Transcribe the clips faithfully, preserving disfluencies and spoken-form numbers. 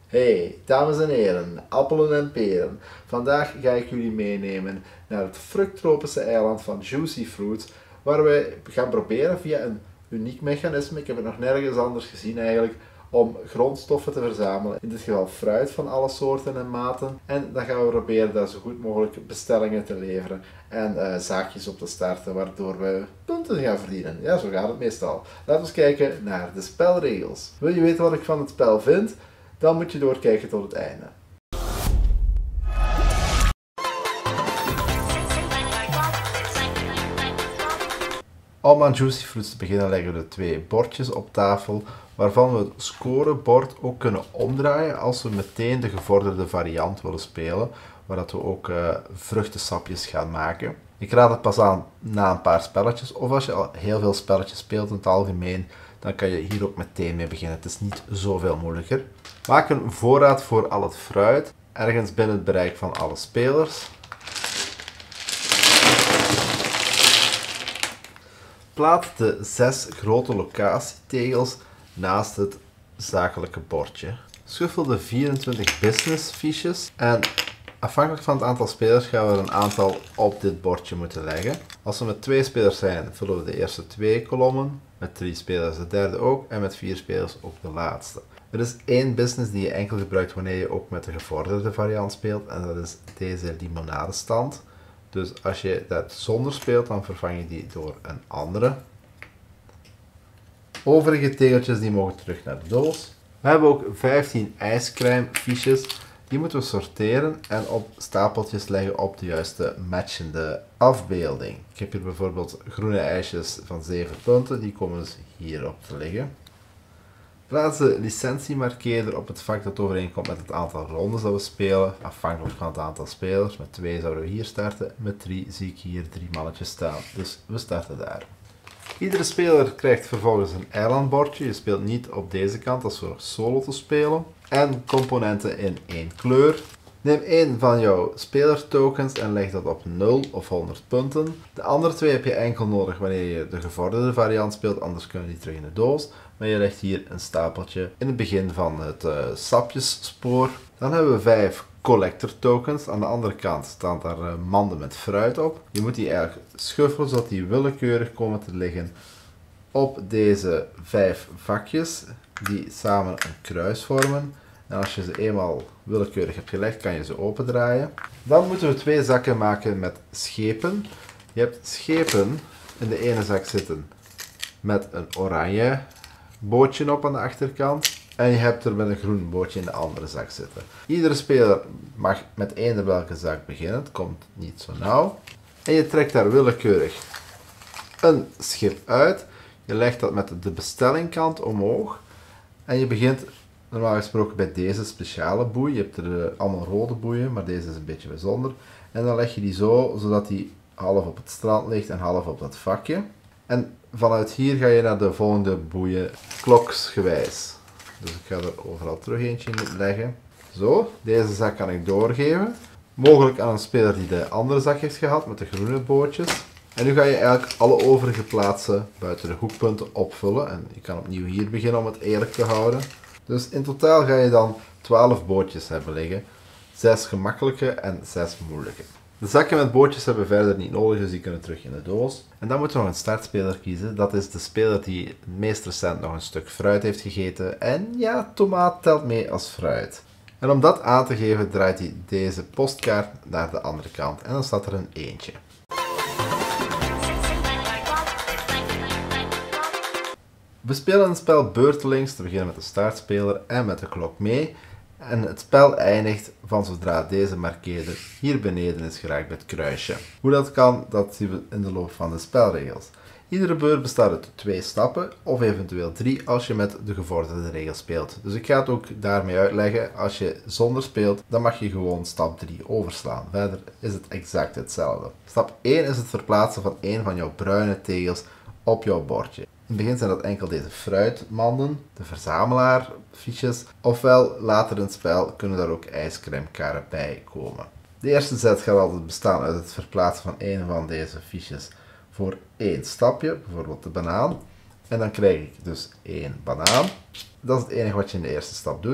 Hey, dames en heren, appelen en peren. Vandaag ga ik jullie meenemen naar het fructropische eiland van Juicy Fruit, waar wij gaan proberen via een uniek mechanisme, ik heb het nog nergens anders gezien eigenlijk, om grondstoffen te verzamelen, in dit geval fruit van alle soorten en maten. En dan gaan we proberen daar zo goed mogelijk bestellingen te leveren en uh, zaakjes op te starten, waardoor we punten gaan verdienen. Ja, zo gaat het meestal. Laten we eens kijken naar de spelregels. Wil je weten wat ik van het spel vind? Dan moet je doorkijken tot het einde. Om aan Juicy Fruits te beginnen leggen we twee bordjes op tafel, waarvan we het scorebord ook kunnen omdraaien als we meteen de gevorderde variant willen spelen, waar dat we ook uh, vruchtensapjes gaan maken. Ik raad het pas aan na een paar spelletjes, of als je al heel veel spelletjes speelt in het algemeen, dan kan je hier ook meteen mee beginnen. Het is niet zoveel moeilijker. Maak een voorraad voor al het fruit, ergens binnen het bereik van alle spelers. Plaats de zes grote locatietegels naast het zakelijke bordje. Schuffel de vierentwintig business fiches en afhankelijk van het aantal spelers gaan we er een aantal op dit bordje moeten leggen. Als we met twee spelers zijn, vullen we de eerste twee kolommen, met drie spelers de derde ook en met vier spelers ook de laatste. Er is één business die je enkel gebruikt wanneer je ook met de gevorderde variant speelt en dat is deze limonadestand. Dus als je dat zonder speelt, dan vervang je die door een andere. Overige tegeltjes die mogen terug naar de doos. We hebben ook vijftien ijscrème fiches. Die moeten we sorteren en op stapeltjes leggen op de juiste matchende afbeelding. Ik heb hier bijvoorbeeld groene ijsjes van zeven punten, die komen dus hierop te liggen. Plaats de licentiemarkeerder op het vak dat overeenkomt met het aantal rondes dat we spelen, afhankelijk van het aantal spelers. Met twee zouden we hier starten, met drie zie ik hier drie mannetjes staan, dus we starten daar. Iedere speler krijgt vervolgens een eilandbordje, je speelt niet op deze kant als voor solo te spelen. En componenten in één kleur. Neem één van jouw spelertokens en leg dat op nul of honderd punten. De andere twee heb je enkel nodig wanneer je de gevorderde variant speelt, anders kunnen die terug in de doos. Maar je legt hier een stapeltje in het begin van het uh, sapjesspoor. Dan hebben we vijf collector tokens. Aan de andere kant staan daar uh, manden met fruit op. Je moet die eigenlijk schuffelen zodat die willekeurig komen te liggen op deze vijf vakjes die samen een kruis vormen. En als je ze eenmaal willekeurig hebt gelegd, kan je ze opendraaien. Dan moeten we twee zakken maken met schepen. Je hebt schepen in de ene zak zitten met een oranje bootje op aan de achterkant. En je hebt er met een groen bootje in de andere zak zitten. Iedere speler mag met eender welke zak beginnen. Het komt niet zo nauw. En je trekt daar willekeurig een schip uit. Je legt dat met de bestellingkant omhoog. En je begint normaal gesproken bij deze speciale boei. Je hebt er uh, allemaal rode boeien, maar deze is een beetje bijzonder. En dan leg je die zo, zodat die half op het strand ligt en half op dat vakje. En vanuit hier ga je naar de volgende boeien kloksgewijs. Dus ik ga er overal terug eentje in leggen. Zo, deze zak kan ik doorgeven. Mogelijk aan een speler die de andere zak heeft gehad met de groene bootjes. En nu ga je eigenlijk alle overige plaatsen buiten de hoekpunten opvullen. En je kan opnieuw hier beginnen om het eerlijk te houden. Dus in totaal ga je dan twaalf bootjes hebben liggen. zes gemakkelijke en zes moeilijke. De zakken met bootjes hebben we verder niet nodig, dus die kunnen terug in de doos. En dan moeten we nog een startspeler kiezen. Dat is de speler die het meest recent nog een stuk fruit heeft gegeten. En ja, tomaat telt mee als fruit. En om dat aan te geven draait hij deze postkaart naar de andere kant. En dan staat er een eentje. We spelen het spel beurtelings, te beginnen met de startspeler en met de klok mee. En het spel eindigt van zodra deze markeerder hier beneden is geraakt bij het kruisje. Hoe dat kan, dat zien we in de loop van de spelregels. Iedere beurt bestaat uit twee stappen, of eventueel drie als je met de gevorderde regels speelt. Dus ik ga het ook daarmee uitleggen. Als je zonder speelt, dan mag je gewoon stap drie overslaan. Verder is het exact hetzelfde. Stap één is het verplaatsen van één van jouw bruine tegels op jouw bordje. In het begin zijn dat enkel deze fruitmanden, de verzamelaarfiches, ofwel later in het spel kunnen daar ook ijscremekarren bij komen. De eerste zet gaat altijd bestaan uit het verplaatsen van een van deze fiches voor één stapje, bijvoorbeeld de banaan. En dan krijg ik dus één banaan. Dat is het enige wat je in de eerste stap doet.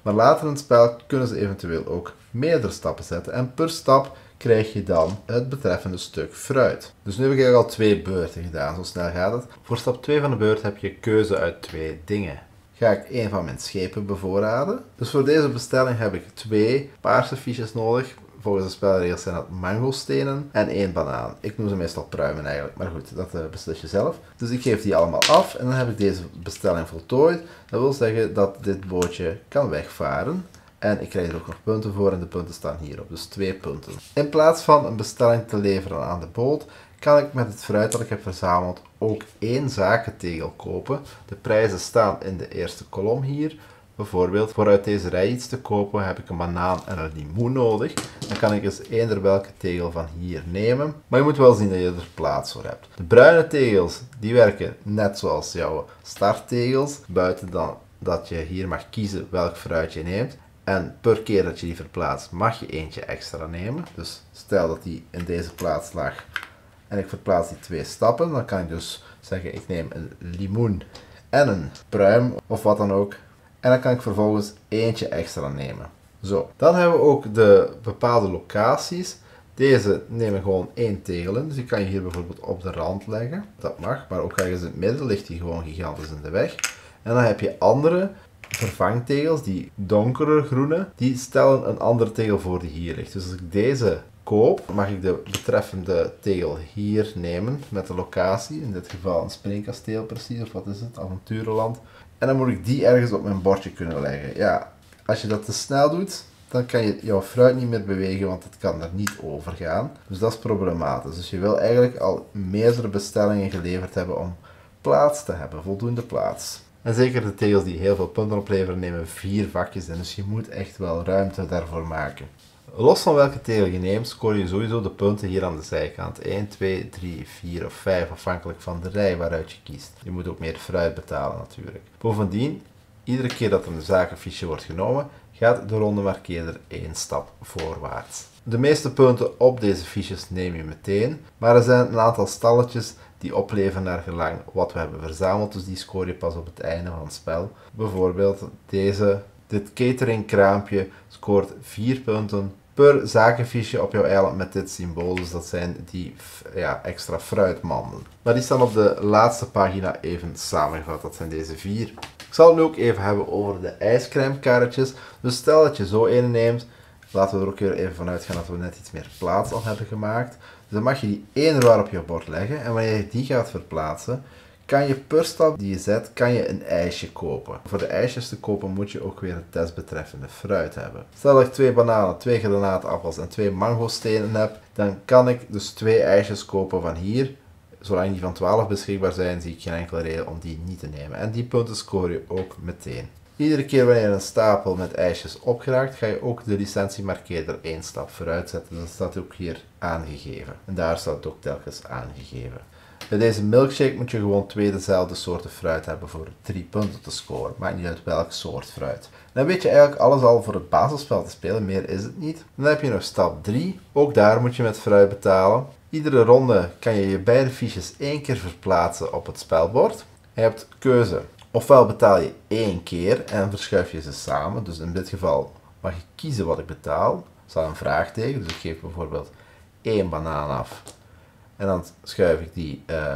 Maar later in het spel kunnen ze eventueel ook meerdere stappen zetten. En per stap krijg je dan het betreffende stuk fruit. Dus nu heb ik eigenlijk al twee beurten gedaan, zo snel gaat het. Voor stap twee van de beurt heb je keuze uit twee dingen. Ga ik een van mijn schepen bevoorraden. Dus voor deze bestelling heb ik twee paarse fiches nodig. Volgens de spelregels zijn dat mangostenen en één banaan. Ik noem ze meestal pruimen eigenlijk, maar goed, dat uh, beslis je zelf. Dus ik geef die allemaal af en dan heb ik deze bestelling voltooid. Dat wil zeggen dat dit bootje kan wegvaren. En ik krijg er ook nog punten voor en de punten staan hierop, dus twee punten. In plaats van een bestelling te leveren aan de boot, kan ik met het fruit dat ik heb verzameld ook één zakentegel kopen. De prijzen staan in de eerste kolom hier. Bijvoorbeeld, voor uit deze rij iets te kopen heb ik een banaan en een limoen nodig. Dan kan ik eens eender welke tegel van hier nemen. Maar je moet wel zien dat je er plaats voor hebt. De bruine tegels, die werken net zoals jouw starttegels. Buiten dan dat je hier mag kiezen welk fruit je neemt. En per keer dat je die verplaatst mag je eentje extra nemen. Dus stel dat die in deze plaats lag en ik verplaats die twee stappen. Dan kan ik dus zeggen ik neem een limoen en een pruim of wat dan ook. En dan kan ik vervolgens eentje extra nemen. Zo, dan hebben we ook de bepaalde locaties. Deze nemen gewoon één tegel in. Dus die kan je hier bijvoorbeeld op de rand leggen. Dat mag, maar ook ergens in het midden ligt die gewoon gigantisch in de weg. En dan heb je andere vervangtegels, die donkere groene. Die stellen een andere tegel voor die hier ligt. Dus als ik deze koop, mag ik de betreffende tegel hier nemen met de locatie. In dit geval een springkasteel precies, of wat is het, avonturenland. En dan moet ik die ergens op mijn bordje kunnen leggen. Ja, als je dat te snel doet, dan kan je jouw fruit niet meer bewegen, want het kan er niet over gaan. Dus dat is problematisch. Dus je wil eigenlijk al meerdere bestellingen geleverd hebben om plaats te hebben, voldoende plaats. En zeker de tegels die heel veel punten opleveren, nemen vier vakjes in. Dus je moet echt wel ruimte daarvoor maken. Los van welke tegel je neemt, scoor je sowieso de punten hier aan de zijkant. één, twee, drie, vier of vijf, afhankelijk van de rij waaruit je kiest. Je moet ook meer fruit betalen natuurlijk. Bovendien, iedere keer dat er een zakenfiche wordt genomen, gaat de ronde markeerder één stap voorwaarts. De meeste punten op deze fiches neem je meteen, maar er zijn een aantal stalletjes die opleveren naar gelang wat we hebben verzameld, dus die scoor je pas op het einde van het spel. Bijvoorbeeld deze, dit cateringkraampje scoort vier punten per zakenfiche op jouw eiland met dit symbool, dus dat zijn die ja, extra fruitmanden. Maar die staan op de laatste pagina even samengevat, dat zijn deze vier. Ik zal het nu ook even hebben over de ijscremekarretjes. Dus stel dat je zo een neemt, laten we er ook weer even van uitgaan dat we net iets meer plaats al hebben gemaakt. Dus dan mag je die eender op je bord leggen en wanneer je die gaat verplaatsen, kan je per stap die je zet, kan je een ijsje kopen. Voor de ijsjes te kopen moet je ook weer het desbetreffende fruit hebben. Stel dat ik twee bananen, twee granaatappels en twee mangostenen heb, dan kan ik dus twee ijsjes kopen van hier. Zolang die van twaalf beschikbaar zijn, zie ik geen enkele reden om die niet te nemen. En die punten scoor je ook meteen. Iedere keer wanneer je een stapel met ijsjes opgeraakt, ga je ook de licentiemarkeerder één stap vooruit zetten. Dat staat ook hier aangegeven. En daar staat het ook telkens aangegeven. Bij deze milkshake moet je gewoon twee dezelfde soorten fruit hebben voor drie punten te scoren. Maakt niet uit welk soort fruit. Dan weet je eigenlijk alles al voor het basisspel te spelen, meer is het niet. Dan heb je nog stap drie. Ook daar moet je met fruit betalen. Iedere ronde kan je je beide fiches één keer verplaatsen op het spelbord. Je hebt keuze. Ofwel betaal je één keer en verschuif je ze samen. Dus in dit geval mag je kiezen wat ik betaal. Er staat een vraagteken, dus ik geef bijvoorbeeld één banaan af. En dan schuif ik die uh,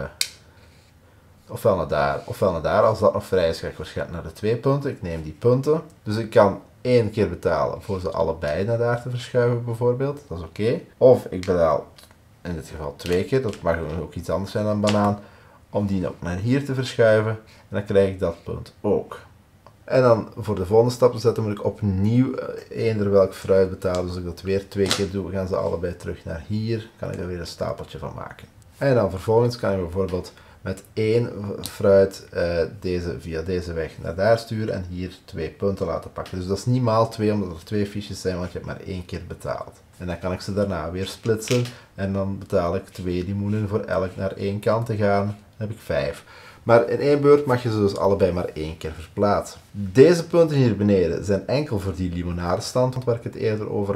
ofwel naar daar, ofwel naar daar. Als dat nog vrij is, ga ik waarschijnlijk naar de twee punten. Ik neem die punten. Dus ik kan één keer betalen voor ze allebei naar daar te verschuiven bijvoorbeeld. Dat is oké. Okay. Of ik betaal in dit geval twee keer. Dat mag ook iets anders zijn dan banaan. Om die ook naar hier te verschuiven. En dan krijg ik dat punt ook. En dan voor de volgende stap te zetten moet ik opnieuw eender welk fruit betalen. Dus als ik dat weer twee keer doe, gaan ze allebei terug naar hier. Kan ik er weer een stapeltje van maken. En dan vervolgens kan ik bijvoorbeeld met één fruit uh, deze, via deze weg naar daar sturen en hier twee punten laten pakken. Dus dat is niet maal twee omdat er twee fiches zijn, want je hebt maar één keer betaald. En dan kan ik ze daarna weer splitsen en dan betaal ik twee limoenen voor elk naar één kant te gaan. Dan heb ik vijf. Maar in één beurt mag je ze dus allebei maar één keer verplaatsen. Deze punten hier beneden zijn enkel voor die limonadestand waar ik het eerder over had.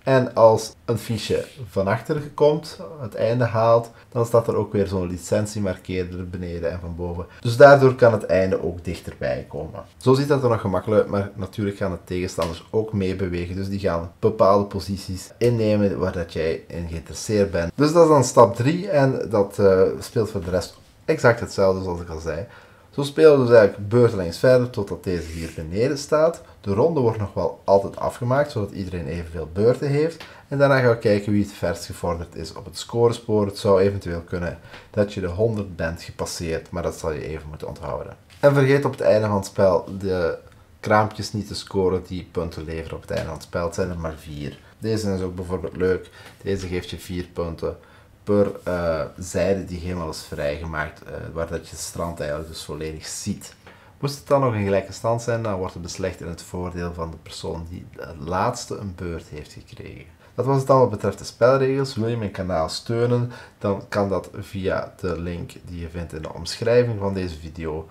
En als een fiche van achter komt, het einde haalt, dan staat er ook weer zo'n licentiemarkeerder beneden en van boven. Dus daardoor kan het einde ook dichterbij komen. Zo ziet dat er nog gemakkelijk uit, maar natuurlijk gaan de tegenstanders ook meebewegen. Dus die gaan bepaalde posities innemen waar dat jij in geïnteresseerd bent. Dus dat is dan stap drie en dat uh, speelt voor de rest exact hetzelfde zoals ik al zei. Zo spelen we dus eigenlijk beurtelings verder totdat deze hier beneden staat. De ronde wordt nog wel altijd afgemaakt, zodat iedereen evenveel beurten heeft. En daarna gaan we kijken wie het verst gevorderd is op het scorespoor. Het zou eventueel kunnen dat je de honderd bent gepasseerd, maar dat zal je even moeten onthouden. En vergeet op het einde van het spel de kraampjes niet te scoren die punten leveren op het einde van het spel. Het zijn er maar vier. Deze is ook bijvoorbeeld leuk. Deze geeft je vier punten per uh, zijde die helemaal is vrijgemaakt, uh, waar dat je het strand eigenlijk dus volledig ziet. Moest het dan nog een gelijke stand zijn, dan wordt het beslecht in het voordeel van de persoon die de laatste een beurt heeft gekregen. Dat was het dan wat betreft de spelregels. Wil je mijn kanaal steunen, dan kan dat via de link die je vindt in de omschrijving van deze video.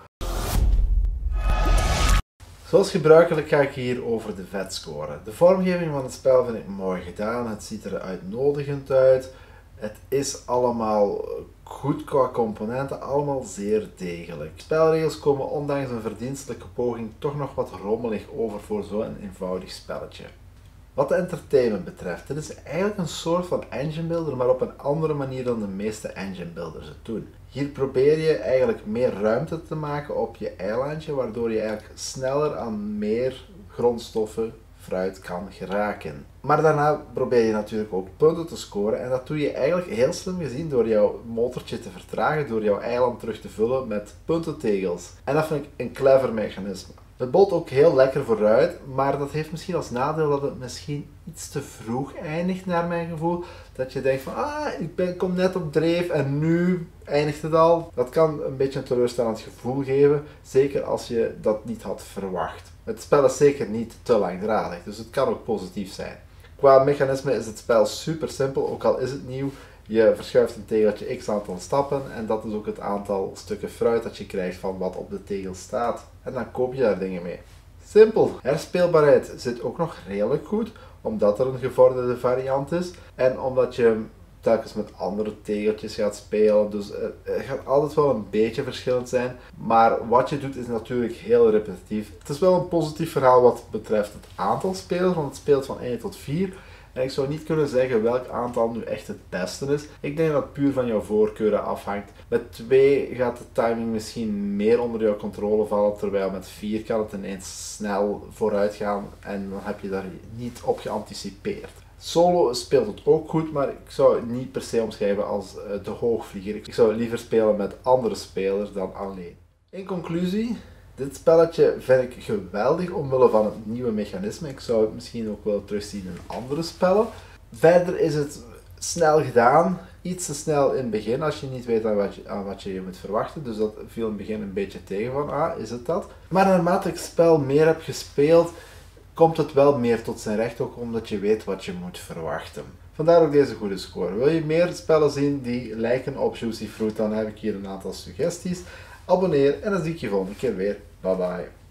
Zoals gebruikelijk ga ik hier over de vet scoren. De vormgeving van het spel vind ik mooi gedaan. Het ziet er uitnodigend uit. Het is allemaal goed qua componenten, allemaal zeer degelijk. Spelregels komen ondanks een verdienstelijke poging toch nog wat rommelig over voor zo'n eenvoudig spelletje. Wat de entertainment betreft, dit is eigenlijk een soort van engine builder, maar op een andere manier dan de meeste engine builders het doen. Hier probeer je eigenlijk meer ruimte te maken op je eilandje, waardoor je eigenlijk sneller aan meer grondstoffen, fruit kan geraken. Maar daarna probeer je natuurlijk ook punten te scoren en dat doe je eigenlijk heel slim gezien door jouw motortje te vertragen, door jouw eiland terug te vullen met puntentegels. En dat vind ik een clever mechanisme. Het bolt ook heel lekker vooruit, maar dat heeft misschien als nadeel dat het misschien iets te vroeg eindigt naar mijn gevoel. Dat je denkt van, ah, ik ben, kom net op dreef en nu eindigt het al. Dat kan een beetje een teleurstellend gevoel geven, zeker als je dat niet had verwacht. Het spel is zeker niet te langdradig, dus het kan ook positief zijn. Qua mechanisme is het spel super simpel, ook al is het nieuw. Je verschuift een tegeltje x aantal stappen en dat is ook het aantal stukken fruit dat je krijgt van wat op de tegel staat. En dan koop je daar dingen mee. Simpel. Herspeelbaarheid zit ook nog redelijk goed, omdat er een gevorderde variant is en omdat je telkens met andere tegeltjes gaat spelen. Dus het gaat altijd wel een beetje verschillend zijn. Maar wat je doet is natuurlijk heel repetitief. Het is wel een positief verhaal wat betreft het aantal spelers, want het speelt van één tot vier. En ik zou niet kunnen zeggen welk aantal nu echt het beste is. Ik denk dat het puur van jouw voorkeuren afhangt. Met twee gaat de timing misschien meer onder jouw controle vallen, terwijl met vier kan het ineens snel vooruit gaan en dan heb je daar niet op geanticipeerd. Solo speelt het ook goed, maar ik zou het niet per se omschrijven als de hoogvlieger. Ik zou liever spelen met andere spelers dan alleen. In conclusie, dit spelletje vind ik geweldig omwille van het nieuwe mechanisme. Ik zou het misschien ook wel terugzien in andere spellen. Verder is het snel gedaan, iets te snel in het begin als je niet weet aan wat je, aan wat je moet verwachten. Dus dat viel in het begin een beetje tegen van, ah, is het dat? Maar naarmate ik het spel meer heb gespeeld, komt het wel meer tot zijn recht, ook omdat je weet wat je moet verwachten. Vandaar ook deze goede score. Wil je meer spellen zien die lijken op Juicy Fruit, dan heb ik hier een aantal suggesties. Abonneer en dan zie ik je volgende keer weer. Bye bye.